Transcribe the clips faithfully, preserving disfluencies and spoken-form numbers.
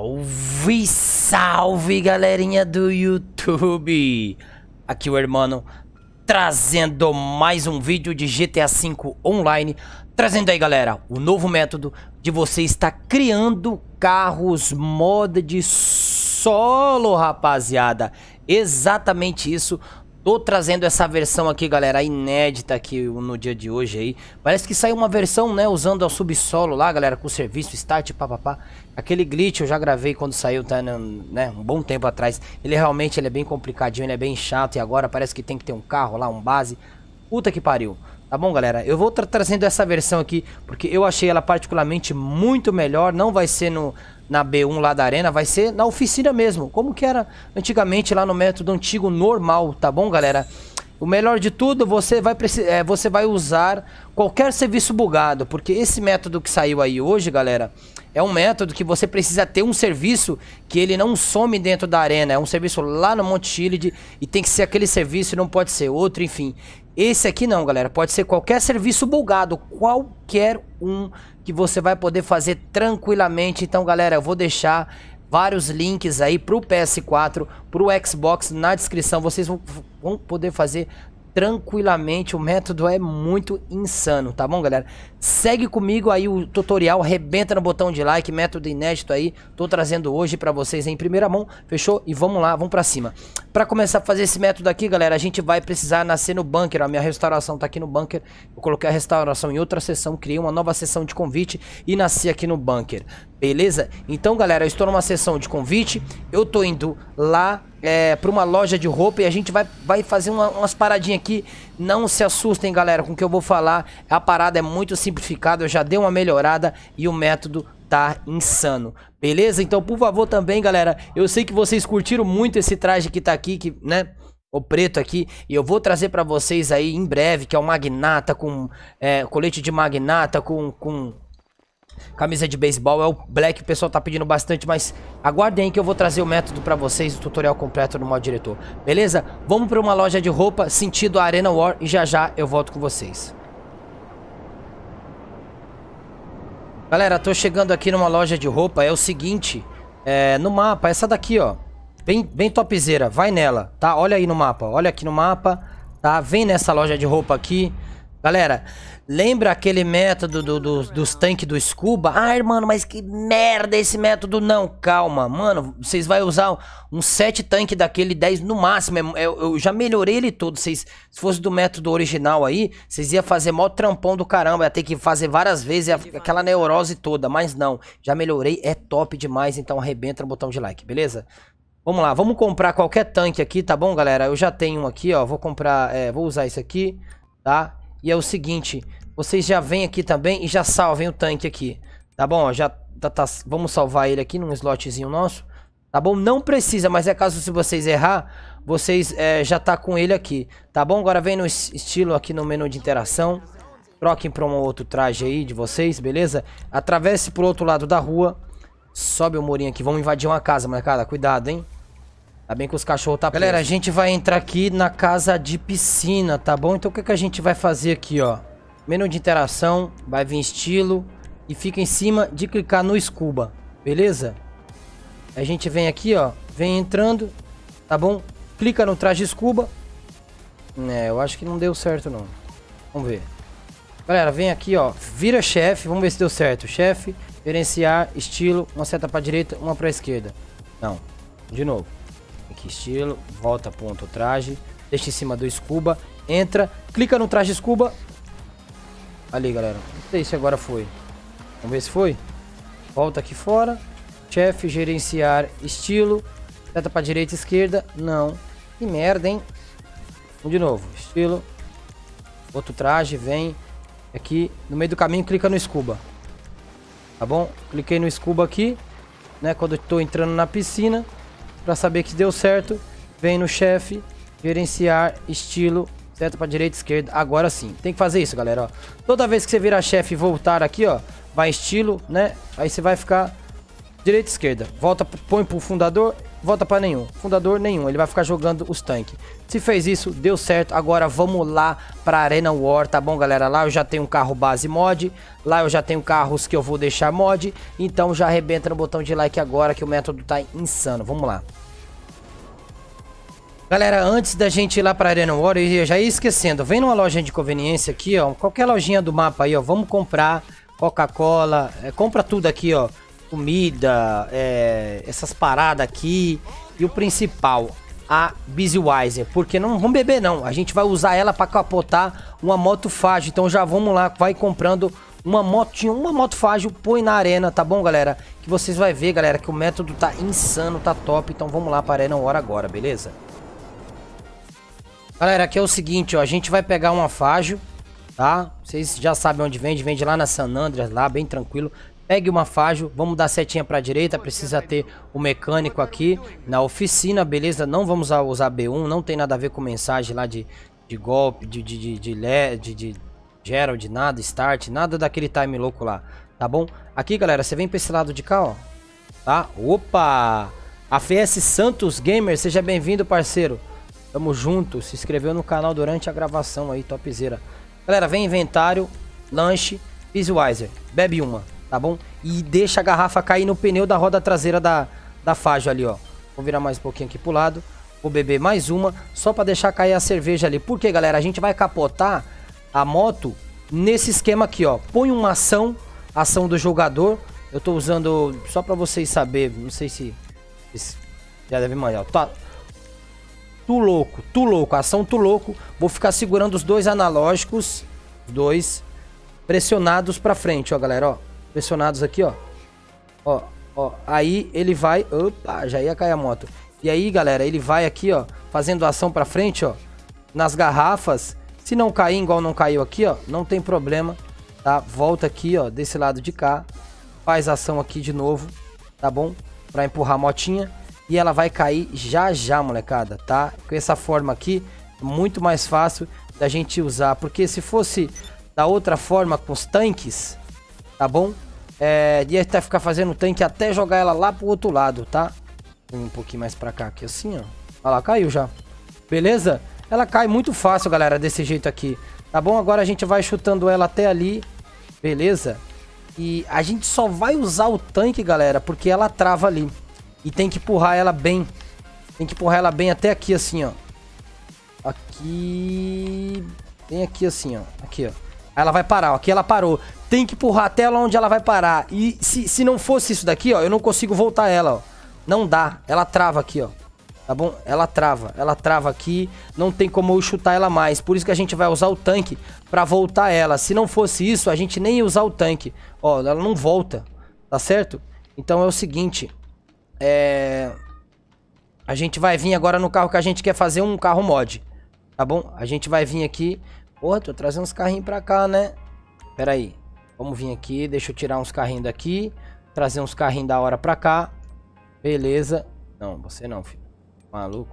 Salve, salve, galerinha do YouTube. Aqui o Hermano trazendo mais um vídeo de G T A cinco Online. Trazendo aí, galera, o novo método de você estar criando carros mod de solo, rapaziada. Exatamente isso. Tô trazendo essa versão aqui, galera, inédita aqui no dia de hoje aí. Parece que saiu uma versão, né, usando o subsolo lá, galera, com o serviço start, papapá. Aquele glitch eu já gravei quando saiu, tá, né, um bom tempo atrás. Ele realmente ele é bem complicadinho, ele é bem chato. E agora parece que tem que ter um carro lá, um base. Puta que pariu. Tá bom, galera? Eu vou tra trazendo essa versão aqui, porque eu achei ela particularmente muito melhor. Não vai ser no... na B um lá da arena, vai ser na oficina mesmo, como que era antigamente lá no método antigo normal, tá bom, galera? O melhor de tudo, você vai, é, você vai usar qualquer serviço bugado, porque esse método que saiu aí hoje, galera, é um método que você precisa ter um serviço que ele não some dentro da arena, é um serviço lá no Monte Shield e tem que ser aquele serviço e não pode ser outro, enfim. Esse aqui não, galera, pode ser qualquer serviço bugado, qualquer um que você vai poder fazer tranquilamente. Então, galera, eu vou deixar vários links aí pro P S quatro, pro Xbox na descrição. Vocês vão, vão poder fazer tranquilamente. O método é muito insano, tá bom, galera? Segue comigo aí o tutorial, arrebenta no botão de like, método inédito aí. Tô trazendo hoje pra vocês em primeira mão, fechou? E vamos lá, vamos pra cima. Pra começar a fazer esse método aqui, galera, a gente vai precisar nascer no bunker. A minha restauração tá aqui no bunker. Eu coloquei a restauração em outra sessão, criei uma nova sessão de convite e nasci aqui no bunker. Beleza? Então, galera, eu estou numa sessão de convite. Eu tô indo lá é, pra uma loja de roupa e a gente vai, vai fazer uma, umas paradinhas aqui. Não se assustem, galera, com o que eu vou falar. A parada é muito simplificada, eu já dei uma melhorada e o método tá insano. Beleza? Então, por favor, também, galera, eu sei que vocês curtiram muito esse traje que tá aqui, que, né? O preto aqui, e eu vou trazer pra vocês aí em breve, que é o magnata com é, colete de magnata com... com... camisa de beisebol, é o black, o pessoal tá pedindo bastante, mas aguardem aí que eu vou trazer o método pra vocês, o tutorial completo no modo diretor, beleza? Vamos pra uma loja de roupa, sentido Arena War, e já já eu volto com vocês. Galera, tô chegando aqui numa loja de roupa, é o seguinte, é, no mapa, essa daqui, ó, bem, bem topzera, vai nela, tá? Olha aí no mapa, olha aqui no mapa, tá? Vem nessa loja de roupa aqui. Galera, lembra aquele método do, do, dos tanques do Scuba? Ai, mano, mas que merda esse método. Não, calma, mano, vocês vão usar um sete tanque daquele dez no máximo. Eu, eu já melhorei ele todo. Vocês, se fosse do método original aí, vocês iam fazer mó trampão do caramba. Ia ter que fazer várias vezes aquela neurose toda. Mas não, já melhorei, é top demais. Então arrebenta no botão de like, beleza? Vamos lá, vamos comprar qualquer tanque aqui, tá bom, galera? Eu já tenho um aqui, ó, vou comprar, é, vou usar esse aqui, tá? E é o seguinte, vocês já vêm aqui também e já salvem o tanque aqui, tá bom? Já tá, tá, vamos salvar ele aqui num slotzinho nosso, tá bom? Não precisa, mas é caso se vocês errar, vocês é, já tá com ele aqui, tá bom? Agora vem no estilo aqui no menu de interação, troquem para um outro traje aí de vocês, beleza? Atravesse pro outro lado da rua, sobe o murinho aqui, vamos invadir uma casa, molecada, cuidado, hein? Tá bem que os cachorros tá preso. Galera, a gente vai entrar aqui na casa de piscina, tá bom? Então o que, que a gente vai fazer aqui, ó? Menu de interação, vai vir estilo e fica em cima de clicar no Scuba, beleza? A gente vem aqui, ó, vem entrando, tá bom? Clica no traje Scuba. É, eu acho que não deu certo não. Vamos ver. Galera, vem aqui, ó, vira chefe, vamos ver se deu certo. Chefe, gerenciar, estilo, uma seta pra direita, uma pra esquerda. Não, de novo. Aqui, estilo, volta ponto traje, deixa em cima do Scuba, entra, clica no traje Scuba. Ali, galera, não sei se agora foi. Vamos ver se foi. Volta aqui fora, chefe, gerenciar, estilo, seta pra direita, esquerda, não. Que merda, hein? Vamos de novo, estilo, outro traje, vem aqui, no meio do caminho, clica no Scuba. Tá bom? Cliquei no Scuba aqui, né, quando eu tô entrando na piscina. Pra saber que deu certo, vem no chefe, gerenciar, estilo, seta pra direita, esquerda. Agora sim, tem que fazer isso, galera, ó. Toda vez que você virar chefe e voltar aqui, ó, vai estilo, né? Aí você vai ficar direita, esquerda. Volta, põe pro fundador volta pra nenhum. Fundador, nenhum. Ele vai ficar jogando os tanques. Se fez isso, deu certo. Agora vamos lá pra Arena War, tá bom, galera? Lá eu já tenho um carro base mod. Lá eu já tenho carros que eu vou deixar mod. Então já arrebenta no botão de like agora que o método tá insano. Vamos lá. Galera, antes da gente ir lá pra Arena War, eu já ia esquecendo. Vem numa loja de conveniência aqui, ó. Qualquer lojinha do mapa aí, ó. Vamos comprar Coca-Cola. É, compra tudo aqui, ó. Comida, é, essas paradas aqui. E o principal, a Busywiser. Porque não vamos beber, não. A gente vai usar ela pra capotar uma moto fágil. Então já vamos lá, vai comprando uma motinha, uma moto fágil, põe na arena, tá bom, galera? Que vocês vão ver, galera, que o método tá insano, tá top. Então vamos lá pra Arena War agora, beleza? Galera, aqui é o seguinte, ó, a gente vai pegar uma Fágio, tá? Vocês já sabem onde vende, vende lá na San Andreas, lá, bem tranquilo. Pegue uma Fágio, vamos dar setinha pra direita, precisa ter o mecânico aqui na oficina, beleza? Não vamos usar B um, não tem nada a ver com mensagem lá de, de golpe, de, de, de, de, de, de Gerald, nada, start, nada daquele time louco lá, tá bom? Aqui, galera, você vem pra esse lado de cá, ó, tá? Opa! A F S Santos Gamer, seja bem-vindo, parceiro. Tamo junto, se inscreveu no canal durante a gravação aí, topzera. Galera, vem inventário, lanche, Busywiser, bebe uma, tá bom? E deixa a garrafa cair no pneu da roda traseira da, da Fágio ali, ó. Vou virar mais um pouquinho aqui pro lado, vou beber mais uma, só pra deixar cair a cerveja ali. Por quê, galera? A gente vai capotar a moto nesse esquema aqui, ó. Põe uma ação, ação do jogador. Eu tô usando, só pra vocês saberem, não sei se, se já deve mandar, tá... Tu louco, tu louco, ação tu louco. Vou ficar segurando os dois analógicos, dois pressionados pra frente, ó, galera, ó. Pressionados aqui, ó. Ó, ó, aí ele vai, opa, já ia cair a moto. E aí, galera, ele vai aqui, ó, fazendo ação pra frente, ó, nas garrafas. Se não cair igual não caiu aqui, ó, não tem problema, tá? Volta aqui, ó, desse lado de cá. Faz ação aqui de novo, tá bom? Pra empurrar a motinha. E ela vai cair já já, molecada, tá? Com essa forma aqui, muito mais fácil da gente usar. Porque se fosse da outra forma, com os tanques, tá bom? É, ia até ficar fazendo tanque até jogar ela lá pro outro lado, tá? Um pouquinho mais pra cá, aqui assim, ó. Olha lá, caiu já. Beleza? Ela cai muito fácil, galera, desse jeito aqui. Tá bom? Agora a gente vai chutando ela até ali. Beleza? E a gente só vai usar o tanque, galera, porque ela trava ali. E tem que empurrar ela bem. Tem que empurrar ela bem até aqui, assim, ó. Aqui... Tem aqui, assim, ó. Aqui, ó. Aí ela vai parar, ó. Aqui ela parou. Tem que empurrar até lá onde ela vai parar. E se, se não fosse isso daqui, ó, eu não consigo voltar ela, ó. Não dá. Ela trava aqui, ó. Tá bom? Ela trava. Ela trava aqui. Não tem como eu chutar ela mais. Por isso que a gente vai usar o tanque pra voltar ela. Se não fosse isso, a gente nem ia usar o tanque. Ó, ela não volta. Tá certo? Então é o seguinte... É... A gente vai vir agora no carro que a gente quer fazer um carro mod. Tá bom? A gente vai vir aqui. Porra, tô trazendo uns carrinhos pra cá, né? Pera aí. Vamos vir aqui. Deixa eu tirar uns carrinhos daqui. Trazer uns carrinhos da hora pra cá. Beleza. Não, você não, filho. Maluco.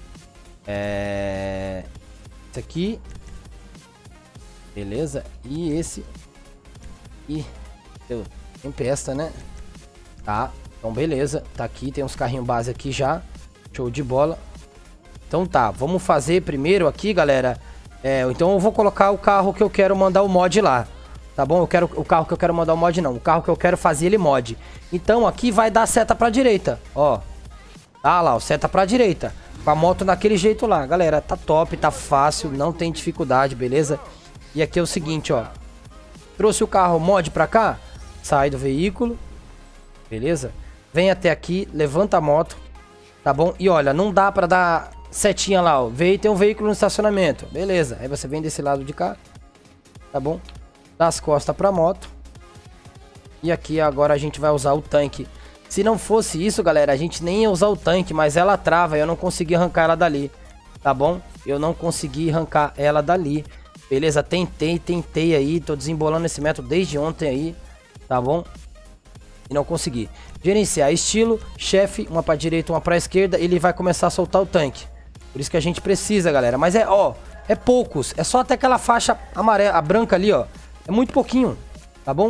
É... Esse aqui. Beleza. E esse. Ih. Deu. Tem peça, né? Tá. Então beleza, tá aqui, tem uns carrinhos base aqui já. Show de bola. Então tá, vamos fazer primeiro aqui, galera. É, então eu vou colocar o carro que eu quero mandar o mod lá. Tá bom? Eu quero o carro que eu quero mandar o mod não. O carro que eu quero fazer ele mod. Então aqui vai dar seta pra direita, ó. Tá lá, ó, seta pra direita. Com a moto daquele jeito lá. Galera, tá top, tá fácil, não tem dificuldade, beleza? E aqui é o seguinte, ó. Trouxe o carro mod pra cá. Sai do veículo. Beleza? Vem até aqui, levanta a moto, tá bom? E olha, não dá pra dar setinha lá, ó. Veio, tem um veículo no estacionamento, beleza. Aí você vem desse lado de cá, tá bom? Dá as costas pra moto. E aqui agora a gente vai usar o tanque. Se não fosse isso, galera, a gente nem ia usar o tanque, mas ela trava e eu não consegui arrancar ela dali, tá bom? Eu não consegui arrancar ela dali. Beleza? Tentei, tentei aí, tô desembolando esse método desde ontem aí, tá bom? E não consegui. Gerenciar estilo, chefe, uma pra direita, uma pra esquerda, ele vai começar a soltar o tanque. Por isso que a gente precisa, galera. Mas é, ó, é poucos. É só até aquela faixa amarela, a branca ali, ó. É muito pouquinho, tá bom?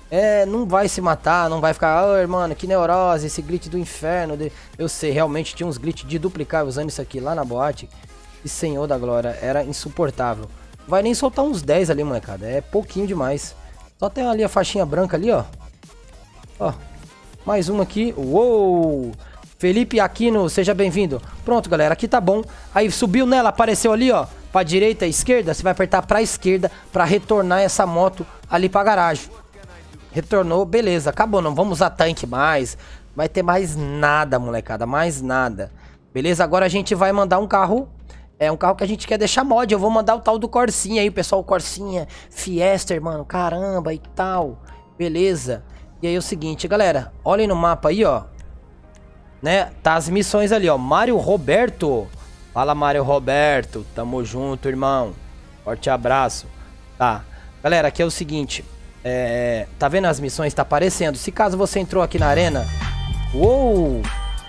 É, não vai se matar, não vai ficar, oh, mano, que neurose, esse glitch do inferno. De... Eu sei, realmente tinha uns glitch de duplicar usando isso aqui lá na boate. E senhor da glória, era insuportável. Vai nem soltar uns dez ali, molecada, é pouquinho demais. Só tem ali a faixinha branca ali, ó. Ó, mais uma aqui, uou! Felipe Aquino, seja bem-vindo. Pronto, galera, aqui tá bom. Aí subiu nela, apareceu ali, ó, pra direita e esquerda. Você vai apertar pra esquerda pra retornar essa moto ali pra garagem. Retornou, beleza, acabou, não vamos usar tanque mais. Vai ter mais nada, molecada, mais nada. Beleza, agora a gente vai mandar um carro. É um carro que a gente quer deixar mod. Eu vou mandar o tal do Corsinha aí, pessoal, Corsinha, Fiester, mano, caramba e tal. Beleza. E aí é o seguinte, galera, olhem no mapa aí, ó. Né, tá as missões ali, ó. Mário Roberto. Fala, Mário Roberto, tamo junto, irmão. Forte abraço. Tá, galera, aqui é o seguinte. É, tá vendo as missões? Tá aparecendo. Se caso você entrou aqui na arena, uou,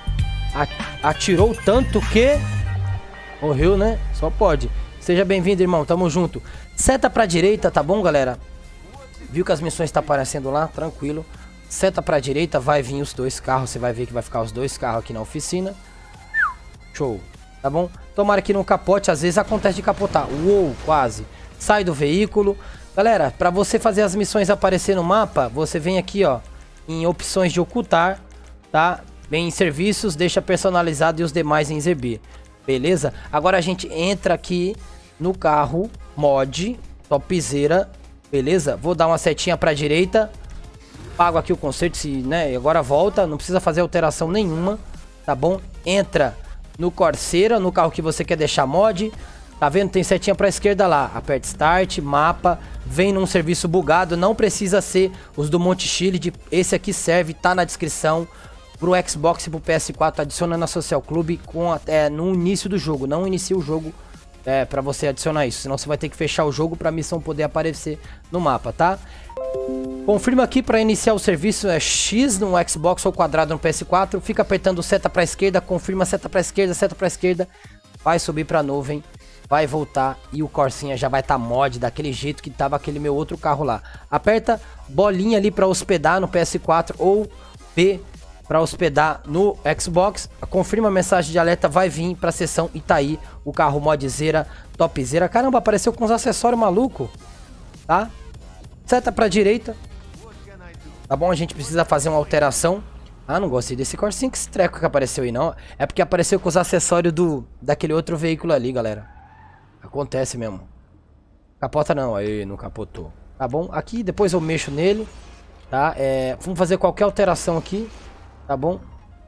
atirou tanto que morreu, né? Só pode. Seja bem-vindo, irmão. Tamo junto. Seta pra direita, tá bom, galera? Viu que as missões tá aparecendo lá? Tranquilo. Seta pra direita, vai vir os dois carros. Você vai ver que vai ficar os dois carros aqui na oficina. Show. Tá bom? Tomara que não capote. Às vezes acontece de capotar. Uou, quase. Sai do veículo. Galera, pra você fazer as missões aparecer no mapa, você vem aqui, ó, em opções de ocultar, tá? Vem em serviços, deixa personalizado e os demais em exibir. Beleza? Agora a gente entra aqui no carro mod, topzera, beleza? Vou dar uma setinha pra direita, pago aqui o conserto, se, né? E agora volta, não precisa fazer alteração nenhuma, tá bom? Entra no Corsair, no carro que você quer deixar mod. Tá vendo? Tem setinha pra esquerda lá. Aperta Start, mapa. Vem num serviço bugado. Não precisa ser os do Monte Shield. Esse aqui serve, tá na descrição. Pro Xbox e pro P S quatro. Adiciona na Social Club com, é, no início do jogo. Não inicia o jogo é, pra você adicionar isso. Senão você vai ter que fechar o jogo pra missão poder aparecer no mapa, tá? Confirma aqui pra iniciar o serviço. É X no Xbox ou quadrado no P S quatro. Fica apertando seta pra esquerda. Confirma seta pra esquerda, seta pra esquerda. Vai subir pra nuvem. Vai voltar e o Corsinha já vai estar tá mod daquele jeito que tava aquele meu outro carro lá. Aperta bolinha ali para hospedar no P S quatro ou B para hospedar no Xbox. Confirma a mensagem de alerta, vai vir para a seção e tá aí o carro modzeira, topzera. Caramba, apareceu com uns acessórios maluco, tá? Seta para direita. Tá bom, a gente precisa fazer uma alteração. Ah, não gostei desse Corsinha, que esse treco que apareceu aí não. É porque apareceu com os acessórios do daquele outro veículo ali, galera. Acontece mesmo. Capota não, aí não capotou. Tá bom? Aqui depois eu mexo nele. Tá? É, vamos fazer qualquer alteração aqui. Tá bom?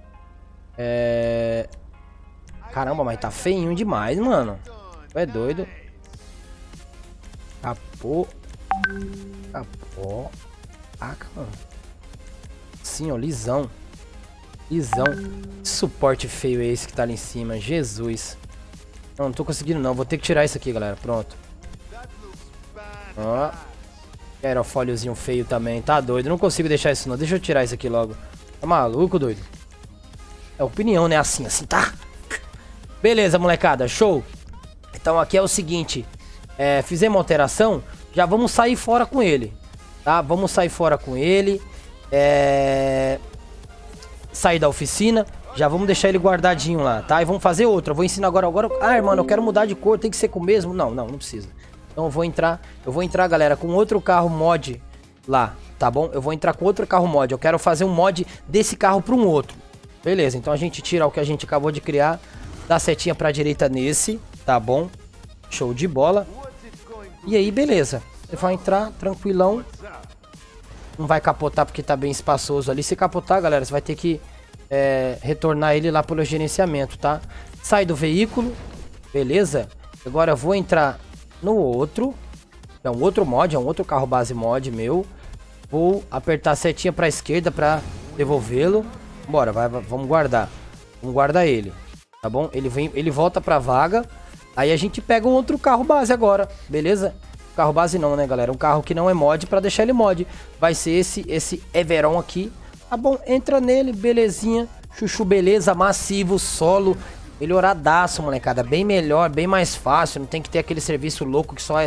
É... Caramba, mas tá feinho demais, mano. É doido. Capô. Capô. Ah, mano. Sim, ó, lisão. Lisão. Que suporte feio é esse que tá ali em cima? Jesus. Não, não tô conseguindo não, vou ter que tirar isso aqui, galera, pronto. Ó. Aerofóliozinho feio também, tá doido, não consigo deixar isso não, deixa eu tirar isso aqui logo. Tá maluco, doido? É opinião, né, assim, assim, tá? Beleza, molecada, show. Então aqui é o seguinte, é, fizemos uma alteração, já vamos sair fora com ele, tá? Vamos sair fora com ele, é... sair da oficina. Já vamos deixar ele guardadinho lá, tá? E vamos fazer outro. Eu vou ensinar agora, agora... Ah, mano, eu quero mudar de cor. Tem que ser com o mesmo? Não, não, não precisa. Então eu vou entrar... Eu vou entrar, galera, com outro carro mod lá, tá bom? Eu vou entrar com outro carro mod. Eu quero fazer um mod desse carro para um outro. Beleza, então a gente tira o que a gente acabou de criar. Dá setinha pra direita nesse, tá bom? Show de bola. E aí, beleza. Você vai entrar tranquilão. Não vai capotar porque tá bem espaçoso ali. Se capotar, galera, você vai ter que... É, retornar ele lá pelo gerenciamento, tá? Sai do veículo, beleza? Agora eu vou entrar no outro. É um outro mod, é um outro carro base mod meu. Vou apertar a setinha pra esquerda pra devolvê-lo. Bora, vai, vai, vamos guardar. Vamos guardar ele, tá bom? Ele, vem, ele volta pra vaga. Aí a gente pega um outro carro base agora, beleza? Carro base não, né, galera? Um carro que não é mod pra deixar ele mod. Vai ser esse, esse Everon aqui. Tá bom, entra nele, belezinha. Chuchu, beleza, massivo, solo. Melhoradaço, molecada. Bem melhor, bem mais fácil. Não tem que ter aquele serviço louco que só é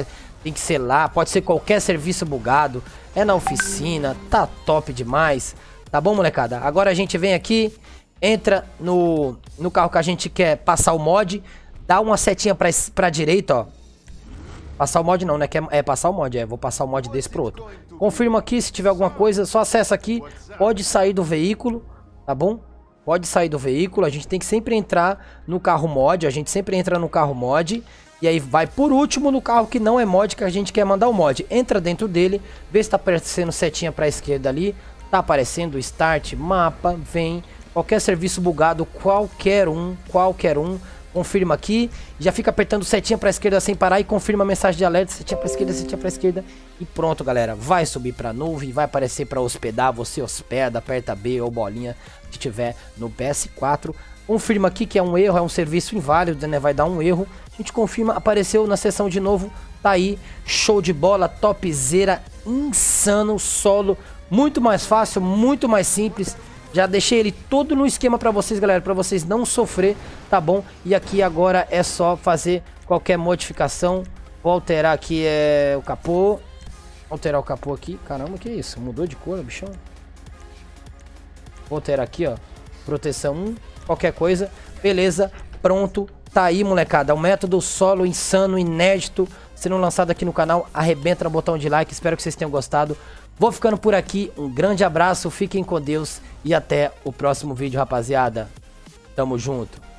Tem que ser lá, pode ser qualquer serviço bugado. É na oficina, tá top demais. Tá bom, molecada? Agora a gente vem aqui, entra no, no carro que a gente quer passar o mod. Dá uma setinha pra, pra direita, ó. Passar o mod não, né? É, é passar o mod, é. Vou passar o mod desse pro outro. Confirma aqui, se tiver alguma coisa, só acessa aqui. Pode sair do veículo, tá bom? Pode sair do veículo. A gente tem que sempre entrar no carro mod. A gente sempre entra no carro mod. E aí vai por último no carro que não é mod, que a gente quer mandar o mod. Entra dentro dele, vê se tá aparecendo setinha pra esquerda ali. Tá aparecendo start, mapa, vem. Qualquer serviço bugado, qualquer um, qualquer um. Confirma aqui, já fica apertando setinha pra esquerda sem parar e confirma a mensagem de alerta, setinha pra esquerda, setinha pra esquerda. E pronto, galera, vai subir pra nuvem, vai aparecer pra hospedar, você hospeda, aperta B ou bolinha que tiver no P S quatro. Confirma aqui que é um erro, é um serviço inválido, né, vai dar um erro. A gente confirma, apareceu na sessão de novo, tá aí, show de bola, topzera, insano, solo, muito mais fácil, muito mais simples. Já deixei ele todo no esquema pra vocês, galera, pra vocês não sofrer, tá bom? E aqui agora é só fazer qualquer modificação. Vou alterar aqui é, o capô. Alterar o capô aqui. Caramba, que isso? Mudou de cor, bichão? Vou alterar aqui, ó. Proteção um. Qualquer coisa. Beleza, pronto. Tá aí, molecada. É um método solo, insano, inédito, sendo lançado aqui no canal. Arrebenta no botão de like. Espero que vocês tenham gostado. Vou ficando por aqui, um grande abraço, fiquem com Deus e até o próximo vídeo, rapaziada. Tamo junto.